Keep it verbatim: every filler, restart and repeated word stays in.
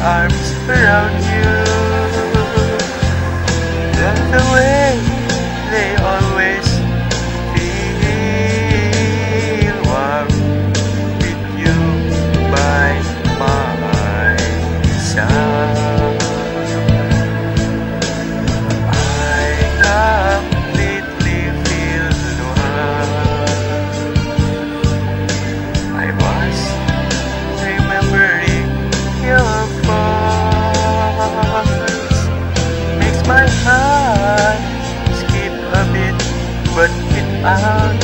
arms around you. That's the way they always feel warm with you by my side. I completely feel one. I was remembering your voice. Makes my heart skip a bit, but without